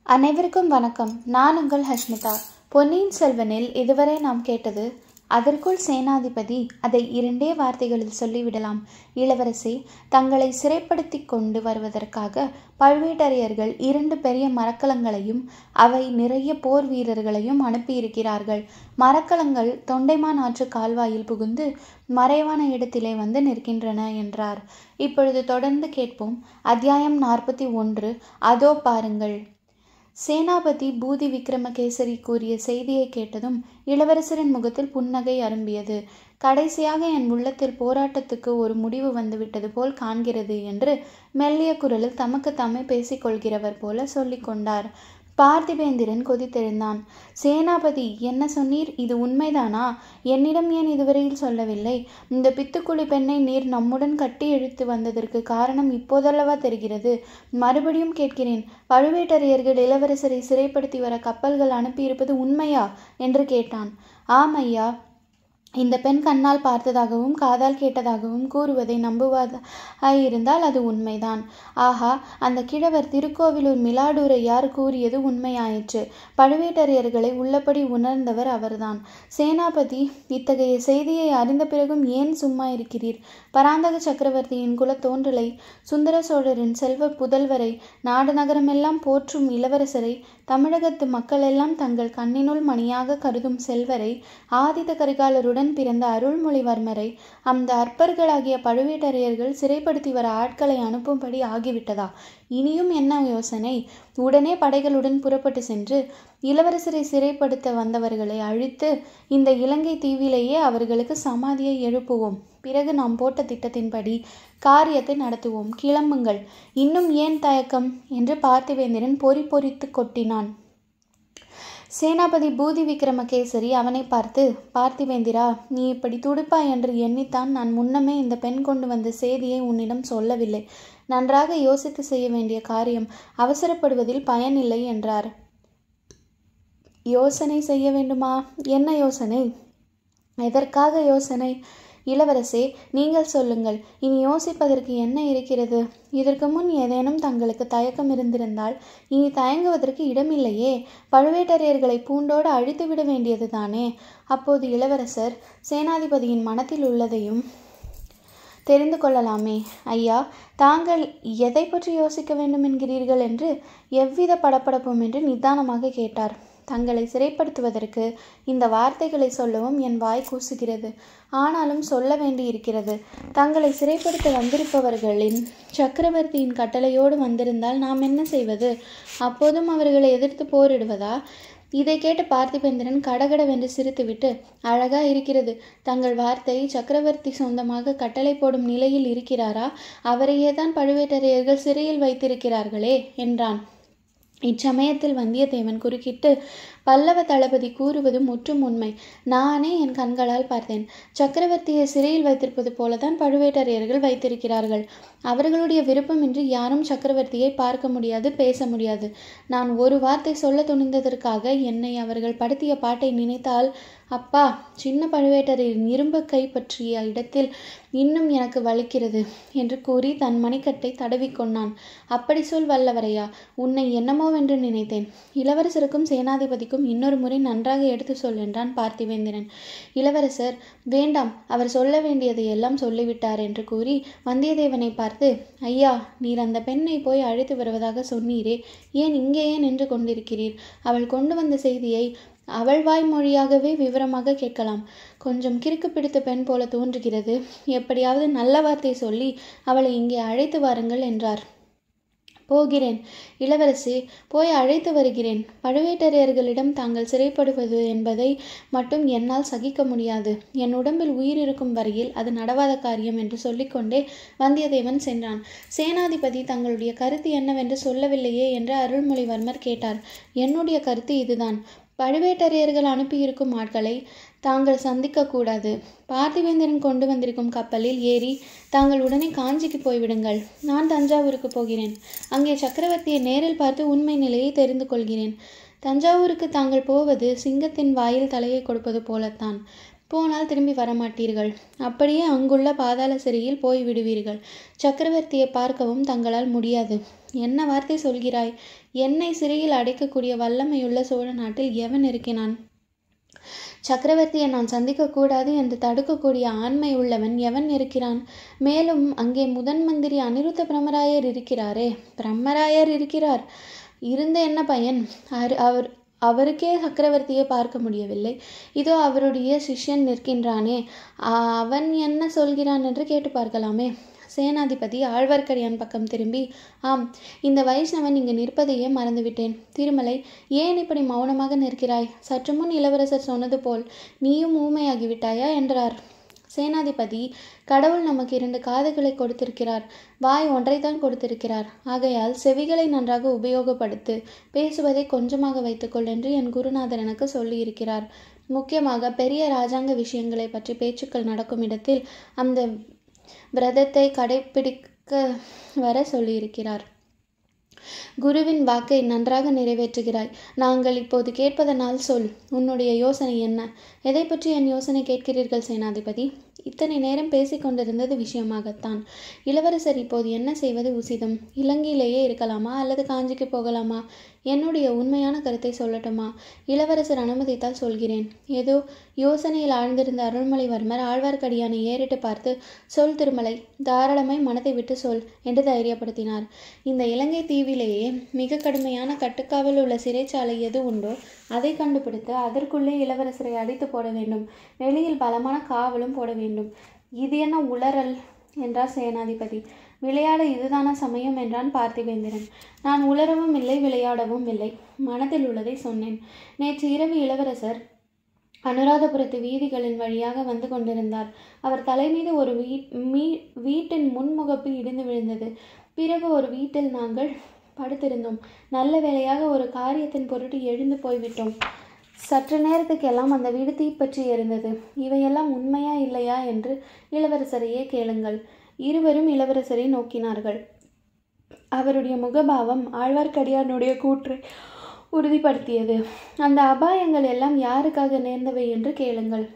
அனைவருக்கும் வணக்கம். நான் உங்கள் ஹஷ்மிதா. பொன்னியின் செல்வனில் இதுவரை நாம் கேட்டது, அதற்குள் சேனாதிபதி அதை 2 வார்த்தைகளில் சொல்லிவிடலாம். இளவரசி, தங்களை சிறைப்படுத்தி கொண்டு வருவதற்காக பழுவேட்டரையர்கள் 2 பெரிய மரக்கலங்களையும் அவை நிறைய போர் வீரர்களையும் அனுப்பியிருக்கிறார்கள். மரக்கலங்கள் தொண்டைமான் ஆற்று கால்வாயில் புகுந்து மறைவான இடத்திலே வந்து நிற்கின்றன என்றார். இப்பொழுது தொடர்ந்து கேட்போம். அத்தியாயம் 41. அதோ பாருங்கள். சேனாபதி பூதி விக்ரமகேசரி கூறிய செய்தியை கேட்டதும் இளவரசரின் முகத்தில் புன்னகை அரும்பியது. கடைசியாக என் உள்ளத்தில் போராட்டத்துக்கு ஒரு முடிவு வந்துவிட்டது போல் காண்கிறது என்று மெல்லிய குரலில் தமக்கு தாமே பேசிக்கொள்கிறவர் போல சொல்லிக் கொண்டார். பார்த்திபேந்திரன் கொதித்தெழுந்தான். சேனாபதி, என்ன சொன்னீர்? இது உண்மைதானா? என்னிடம் ஏன் இதுவரையில் சொல்லவில்லை? இந்த பித்துக்குளி பெண்ணை நீர் நம்முடன் கட்டி இழுத்து வந்ததற்கு காரணம் இப்போதல்லவா தெரிகிறது. மறுபடியும் கேட்கிறேன், பழுவேட்டரையர்கள் இளவரசரை சிறைப்படுத்தி வர கப்பல்கள் அனுப்பியிருப்பது உண்மையா என்று கேட்டான். ஆம் ஐயா, இந்த பெண் கண்ணால் பார்த்ததாகவும் காதால் கேட்டதாகவும் கூறுவதை நம்புவதாயிருந்தால் அது உண்மைதான். ஆஹா, அந்த கிழவர் திருக்கோவிலூர் மிலாடூரையார் கூறியது உண்மையாயிற்று. பழுவேட்டரையர்களை உள்ளபடி உணர்ந்தவர் அவர்தான். சேனாபதி, இத்தகைய செய்தியை அறிந்த பிறகும் ஏன் சும்மா இருக்கிறீர்? பராந்தக சக்கரவர்த்தியின் குலத்தோன்றலை, சுந்தர சோழரின் செல்வ புதல்வரை, நாடு நகரமெல்லாம் போற்றும் இளவரசரை, தமிழகத்து மக்களெல்லாம் தங்கள் கண்ணினுள் மணியாக கருதும் செல்வரை, ஆதித்த கரிகாலருடன் பிறந்த அருள்மொழிவர்மரை அந்த அற்பர்களாகிய பழுவேட்டரையர்கள் சிறைப்படுத்தி வர ஆட்களை அனுப்பும்படி ஆகிவிட்டதா? இனியும் என்ன யோசனை? உடனே படைகளுடன் புறப்பட்டு சென்று இளவரசரை சிறைப்படுத்த வந்தவர்களை அழித்து இந்த இலங்கை தீவிலேயே அவர்களுக்கு சமாதியை எழுப்புவோம். பிறகு நாம் போட்ட திட்டத்தின்படி காரியத்தை நடத்துவோம். கிளம்புங்கள். இன்னும் ஏன் தயக்கம் என்று பார்த்திபேந்திரன் பொறித்து கொட்டினான். சேனாபதி பூதி விக்ரமகேசரி அவனை பார்த்து, பார்த்திபேந்திரா, நீ இப்படி துடிப்பாய் என்று எண்ணித்தான் நான் முன்னமே இந்த பெண் கொண்டு வந்த செய்தியை உன்னிடம் சொல்லவில்லை. நன்றாக யோசித்து செய்ய வேண்டிய காரியம். அவசரப்படுவதில் பயனில்லை என்றார். யோசனை செய்ய வேண்டுமா? என்ன யோசனை? எதற்காக யோசனை? இளவரசே, நீங்கள் சொல்லுங்கள். இனி யோசிப்பதற்கு என்ன இருக்கிறது? இதற்கு முன் ஏதேனும் தங்களுக்கு தயக்கம் இருந்திருந்தால் இனி தயங்குவதற்கு இடமில்லையே. பழுவேட்டரையர்களை பூண்டோடு அழித்துவிட வேண்டியது தானே. அப்போது இளவரசர் சேனாதிபதியின் மனத்தில் உள்ளதையும் தெரிந்து கொள்ளலாமே. ஐயா, தாங்கள் எதை பற்றி யோசிக்க வேண்டும் என்கிறீர்கள் என்று எவ்வித படப்படப்பும் என்று நிதானமாக கேட்டார். தங்களை சிறைப்படுத்துவதற்கு இந்த வார்த்தைகளை சொல்லவும் என் வாய் கூசுகிறது. ஆனாலும் சொல்ல வேண்டியிருக்கிறது. தங்களை சிறைப்படுத்த வந்திருப்பவர்களின் சக்கரவர்த்தியின் கட்டளையோடு வந்திருந்தால் நாம் என்ன செய்வது? அப்போதும் அவர்களை எதிர்த்து போரிடுவதா? இதை கேட்டு பார்த்திபேந்திரன் கடகடவென்று சிரித்துவிட்டு, அழகா இருக்கிறது. தங்கள் வார்த்தை சக்கரவர்த்தி சொந்தமாக கட்டளை போடும் நிலையில் இருக்கிறாரா? அவரையே தான் பழுவேட்டரையர்கள் சிறையில் வைத்திருக்கிறார்களே என்றான். இச்சமயத்தில் வந்தியத்தேவன் குறுக்கிட்டு, பல்லவ தளபதி கூறுவது முற்றும் உண்மை. நானே என் கண்களால் பார்த்தேன். சக்கரவர்த்தியை சிறையில் வைத்திருப்பது போலதான் பழுவேட்டரையர்கள் வைத்திருக்கிறார்கள். அவர்களுடைய விருப்பமின்றி யாரும் சக்கரவர்த்தியை பார்க்க முடியாது, பேச முடியாது. நான் ஒரு வார்த்தை சொல்ல துணிந்ததற்காக என்னை அவர்கள் படுத்திய பாட்டை நினைத்தால், அப்பா, சின்ன பழுவேட்டரையரின் இரும்பு கை பற்றிய இடத்தில் இன்னும் எனக்கு வலிக்கிறது என்று கூறி தன் மணிக்கட்டை தடவிக்கொண்டான். அப்படி சொல் வல்லவரையா, உன்னை என்னமோவென்று நினைத்தேன். இளவரசருக்கும் சேனாதிபதிக்கும் இன்னொரு முறை நன்றாக எடுத்து சொல் என்றான் பார்த்திபேந்திரன். இளவரசர், வேண்டாம், அவர் சொல்ல வேண்டியதை எல்லாம் சொல்லிவிட்டார் என்று கூறி வந்தியத்தேவனை பார்த்து, ஐயா, நீர் அந்த பெண்ணை போய் அழைத்து வருவதாக சொன்னீரே, ஏன் இங்கேயே நின்று கொண்டிருக்கிறீர்? அவள் கொண்டு வந்த செய்தியை அவள் வாய்மொழியாகவே விவரமாக கேட்கலாம். கொஞ்சம் கிறுக்கு பிடித்த பெண் போல தோன்றுகிறது. எப்படியாவது நல்ல வார்த்தை சொல்லி அவளை இங்கே அழைத்து வாருங்கள் என்றார். போகிறேன் இளவரசி, போய் அழைத்து வருகிறேன். பழுவேட்டரையர்களிடம் தாங்கள் சிறைப்படுவது என்பதை மட்டும் என்னால் சகிக்க முடியாது. என் உடம்பில் உயிர் இருக்கும் வரையில் அது நடவாத காரியம் என்று சொல்லிக்கொண்டே வந்தியத்தேவன் சென்றான். சேனாதிபதி தங்களுடைய கருத்து என்னவென்று சொல்லவில்லையே என்று அருள்மொழிவர்மர் கேட்டார். என்னுடைய கருத்து இதுதான். பழுவேட்டரையர்கள் அனுப்பியிருக்கும் ஆட்களை தாங்கள் சந்திக்கக்கூடாது. பார்த்திபேந்திரன் கொண்டு வந்திருக்கும் கப்பலில் ஏறி தாங்கள் உடனே காஞ்சிக்கு போய்விடுங்கள். நான் தஞ்சாவூருக்கு போகிறேன். அங்கே சக்கரவர்த்தியை நேரில் பார்த்து உண்மை நிலையை தெரிந்து கொள்கிறேன். தஞ்சாவூருக்கு தாங்கள் போவது சிங்கத்தின் வாயில் தலையை கொடுப்பது போலத்தான். போனால் திரும்பி வரமாட்டீர்கள். அப்படியே அங்குள்ள பாதாள சிறையில் போய் விடுவீர்கள். சக்கரவர்த்தியை பார்க்கவும் தங்களால் முடியாது. என்ன வார்த்தை சொல்கிறாய்? என்னை சிறையில் அடைக்கக்கூடிய வல்லமையுள்ள சோழ நாட்டில் எவன் இருக்கிறான்? சக்கரவர்த்தியை நான் சந்திக்கக்கூடாது என்று தடுக்கக்கூடிய ஆண்மை உள்ளவன் எவன் இருக்கிறான்? மேலும் அங்கே முதன் மந்திரி அனிருத்த பிரம்மராயர் இருக்கிறாரே. பிரம்மராயர் இருக்கிறார், இருந்த என்ன பயன்? அவருக்கே சக்கரவர்த்தியை பார்க்க முடியவில்லை. இதோ அவருடைய சிஷ்யன் நிற்கின்றானே, அவன் என்ன சொல்கிறான் என்று கேட்டு பார்க்கலாமே. சேனாதிபதி ஆழ்வார்க்கடியான் பக்கம் திரும்பி, ஆம், இந்த வைஷ்ணவன் இங்கு நிற்பதையே மறந்துவிட்டேன். திருமலை, ஏன் இப்படி மௌனமாக நிற்கிறாய்? சற்று முன் இளவரசர் சொன்னது போல் நீயும் ஊமையாகிவிட்டாயா என்றார். சேனாதிபதி, கடவுள் நமக்கு 2 காதுகளை கொடுத்திருக்கிறார், வாய் ஒன்றைத்தான் கொடுத்திருக்கிறார். ஆகையால் செவிகளை நன்றாக உபயோகப்படுத்து, பேசுவதை கொஞ்சமாக வைத்துக்கொள் என்று என் குருநாதர் எனக்கு சொல்லியிருக்கிறார். முக்கியமாக பெரிய இராஜாங்க விஷயங்களை பற்றி பேச்சுக்கள் நடக்கும் இடத்தில் அந்த விரதத்தை கடைபிடிக்க வர சொல்லியிருக்கிறார். குருவின் வாக்கை நன்றாக நிறைவேற்றுகிறாய். நாங்கள் இப்போது கேட்பதனால் சொல், உன்னுடைய யோசனை என்ன? எதை பற்றி என் யோசனை கேட்கிறீர்கள் சேனாதிபதி? இத்தனை நேரம் பேசிக்கொண்டிருந்தது விஷயமாகத்தான். இளவரசர் இப்போது என்ன செய்வது உசிதம்? இலங்கையிலேயே இருக்கலாமா அல்லது காஞ்சிக்கு போகலாமா? என்னுடைய உண்மையான கருத்தை சொல்லட்டுமா? இளவரசர் அனுமதித்தால் சொல்கிறேன். ஏதோ யோசனையில் ஆழ்ந்திருந்த அருள்மொழிவர்மர் ஆழ்வார்க்கடியானை ஏறிட்டு பார்த்து, சொல் திருமலை, தாராளமாய் மனத்தை விட்டு சொல் என்று தைரியப்படுத்தினார். இந்த இலங்கை தீவிலேயே மிக கடுமையான கட்டுக்காவல் உள்ள சிறைச்சாலை எது உண்டோ அதை கண்டுபிடித்து அதற்குள்ளே இளவரசரை அடித்து போட வேண்டும். வெளியில் பலமான காவலும் போட வேண்டும். இது என்ன உளறல் என்றார் சேனாதிபதி. விளையாட இதுதான சமயம் என்றான் பார்த்திபேந்திரன். நான் உளரவும் இல்லை, விளையாடவும் இல்லை. மனதில் உள்ளதை சொன்னேன். நேற்று இரவு இளவரசர் அனுராதபுரத்து வீதிகளின் வழியாக வந்து கொண்டிருந்தார். அவர் தலைமீது ஒரு வீட்டின் முன்முகப்பு இடிந்து விழுந்தது. பிறகு ஒரு வீட்டில் நாங்கள் படுத்திருந்தோம். நல்ல வேளையாக ஒரு காரியத்தின் பொருட்டு எழுந்து போய்விட்டோம். சற்று நேரத்துக்கெல்லாம் அந்த வீடு தீப்பற்றி எரிந்தது. இவையெல்லாம் உண்மையா இல்லையா என்று இளவரசரையே கேளுங்கள். இருவரும் இளவரசரை நோக்கினார்கள். அவருடைய முகபாவம் ஆழ்வார்க்கடியானுடைய கூற்றை உறுதிப்படுத்தியது. அந்த அபாயங்கள் எல்லாம் யாருக்காக நேர்ந்தவை என்று கேளுங்கள்.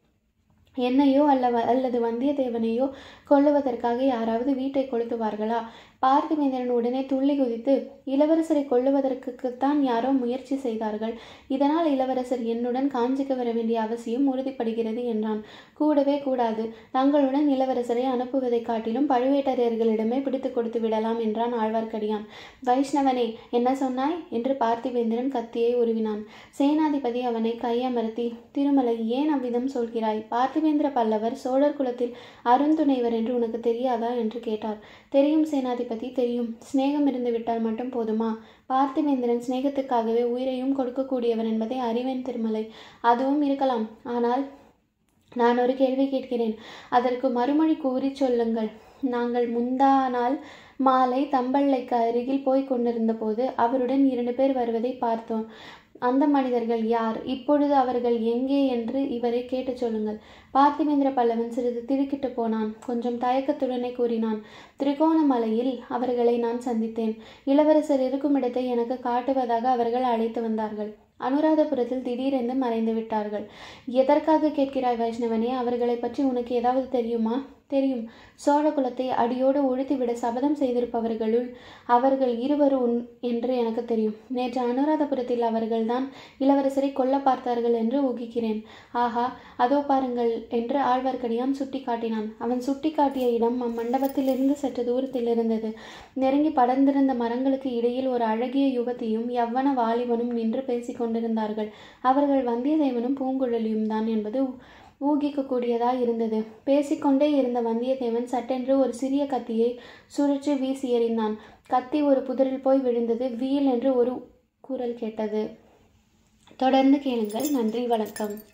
என்னையோ அல்லது வந்தியத்தேவனையோ கொல்லுவதற்காக யாராவது வீட்டை கொளுத்துவார்களா? பார்த்திபேந்திரன் உடனே துள்ளி குதித்து, இளவரசரை கொல்லுவதற்குத்தான் யாரோ முயற்சி செய்தார்கள். இதனால் இளவரசர் என்னுடன் காஞ்சிக்கு வர வேண்டிய அவசியம் உறுதிப்படுகிறது என்றான். கூடவே கூடாது. தங்களுடன் இளவரசரை அனுப்புவதை காட்டிலும் பழுவேட்டரையர்களிடமே பிடித்து கொடுத்து விடலாம் என்றான் ஆழ்வார்க்கடியான். வைஷ்ணவனே, என்ன சொன்னாய் என்று பார்த்திபேந்திரன் கத்தியை உருவினான். சேனாதிபதி அவனை கையமர்த்தி, திருமலை, ஏன் அவ்விதம் சொல்கிறாய்? பார்த்திபேந்திர பல்லவர் சோழர் குலத்தில் அருந்துணைவர் என்று உனக்கு தெரியாதா என்று கேட்டார். தெரியும் சேனாதிபதி, தெரியும். சிநேகம் இருந்து விட்டால் மட்டும் போதுமா? பார்த்திபேந்திரன் சிநேகத்துக்காகவே உயிரையும் கொடுக்கக்கூடியவர் என்பதை அறிவேன் திருமலை. அதுவும் இருக்கலாம். ஆனால் நான் ஒரு கேள்வி கேட்கிறேன். அதற்கு மறுமொழி கூறி சொல்லுங்கள். நாங்கள் முந்தா நாள் மாலை தம்பள்ளைக்கு அருகில் போய் கொண்டிருந்த போது அவருடன் 2 பேர் வருவதை பார்த்தோம். அந்த மனிதர்கள் யார்? இப்பொழுது அவர்கள் எங்கே என்று இவரை கேட்டு சொல்லுங்கள். பார்த்திபேந்திர பல்லவன் சிறிது திடுக்கிட்டு போனான். கொஞ்சம் தயக்கத்துடனே கூறினான். திரிகோணமலையில் அவர்களை நான் சந்தித்தேன். இளவரசர் இருக்கும் இடத்தை எனக்கு காட்டுவதாக அவர்கள் அழைத்து வந்தார்கள். அனுராதபுரத்தில் திடீரென்று மறைந்து விட்டார்கள். எதற்காக கேட்கிறாய் வைஷ்ணவனே? அவர்களை பற்றி உனக்கு ஏதாவது தெரியுமா? தெரியும். சோழ குலத்தை அடியோடு ஒழித்துவிட சபதம் செய்திருப்பவர்களுள் அவர்கள் இருவரும் என்று எனக்கு தெரியும். நேற்று அனுராதபுரத்தில் அவர்கள்தான் இளவரசரை கொல்ல பார்த்தார்கள் என்று ஊகிக்கிறேன். ஆஹா, அதோ பாருங்கள் என்று ஆழ்வார்க்கடியான் சுட்டி காட்டினான். அவன் சுட்டி காட்டிய இடம் அம்மண்டபத்திலிருந்து சற்று தூரத்தில் இருந்தது. நெருங்கி படர்ந்திருந்த மரங்களுக்கு இடையில் ஒரு அழகிய யுவதியும் யவ்வன வாலிபனும் நின்று பேசிக் கொண்டிருந்தார்கள். அவர்கள் வந்தியத்தேவனும் பூங்குழலியும் தான் என்பது ஊகிக்கக்கூடியதாய் இருந்தது. பேசிக்கொண்டே இருந்த வந்தியத்தேவன் சட்டென்று ஒரு சிறிய கத்தியை சுழற்றி வீசி எறிந்தான். கத்தி ஒரு புதரில் போய் விழுந்தது. வீல் என்று ஒரு குரல் கேட்டது. தொடர்ந்து கேளுங்கள். நன்றி, வணக்கம்.